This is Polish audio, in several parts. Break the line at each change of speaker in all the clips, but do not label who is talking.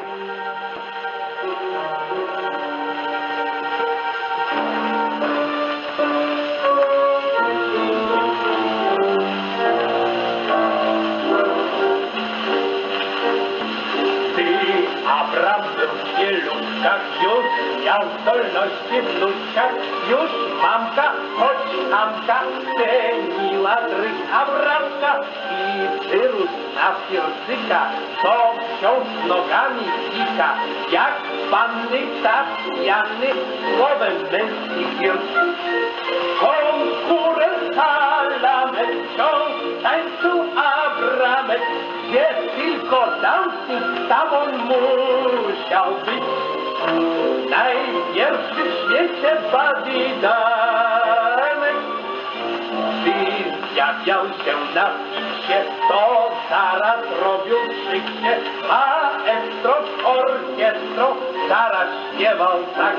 Abram był w pieluszkach, już miał zdolności w nóżkach, już mamka, choć Amka, ceniła drych Abramka i wyrósł na pierzyka, co wciąż nogami pika, jak panny tak pijany, słowem męskich wierszy. Konkurent Alamek wciąż tańczył Abramek, gdzie tylko dancing tam on musiał być. Najpierwszy w świecie badidanek, gdy zjawiał się na fiksie, to zaraz robił szyksie, maestro z orkiestrą zaraz śpiewał tak.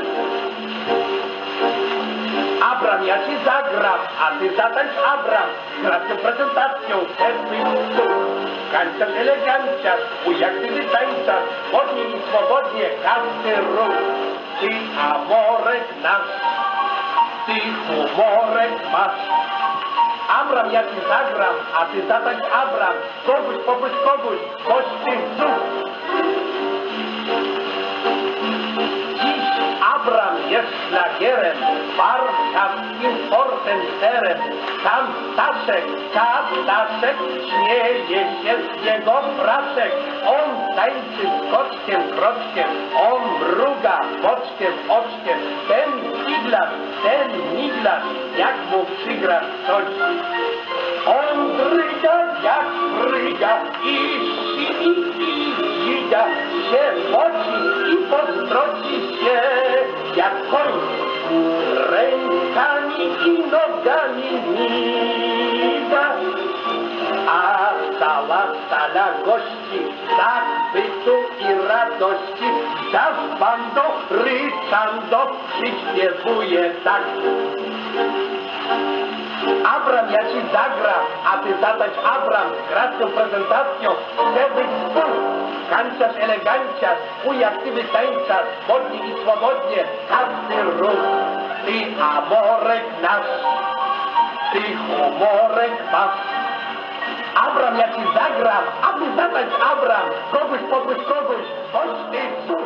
Abram, ja ci zagram, a ty zatańcz Abram, gra się prezentacją, kanciarz eleganciarz, ujaktywny tańcarz, wolniej i swobodnie każdy ruch. Ty amorek nasz, ty humorek masz. Abram, ja ci zagram, a ty zatańcz Abram, kogoś, koś ty zuch. Abram jest szlagierem, warszawskim portencerem. Tam Staszek, śmieje się z jego fraszek. On tańczy skoczkiem, kroczkiem, on mruga boczkiem, oczkiem. Ten miglarz, jak mu przygra coś. On dryga jak fryga i sini i ziga, się moci i postroci się jak koń, rękami i nogami miga. A cała sala gości, zachwytu i radości, zaspando, ryczando, przyśpiewuje tak. Abram, ja ci zagram, a ty zatańcz Abram, gracją prezentacją, chcę być spół. Kanciarz eleganciarz, ujaktywny tańcarz, wolnie i swobodnie, każdy ruch. Ty amorek nasz, ty humorek masz. Abram, ja ci zagram, a ty zatańcz Abram, kogoś, koś ty